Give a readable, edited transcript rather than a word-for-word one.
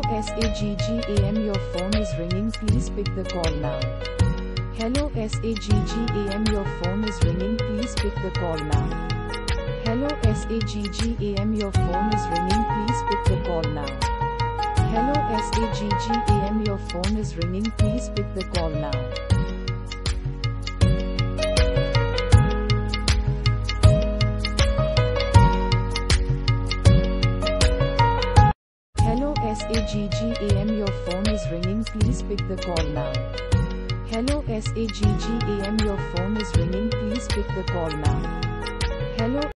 SAGGAM, your phone is ringing, please pick the call now. Hello SAGGAM, your phone is ringing, please pick the call now. Hello SAGGAM, your phone is ringing, please pick the call now. Hello SAGGAM, your phone is ringing, please pick the call now. Hello SAGGAM, your phone is ringing, please pick the call now. Hello SAGGAM, your phone is ringing, please pick the call now.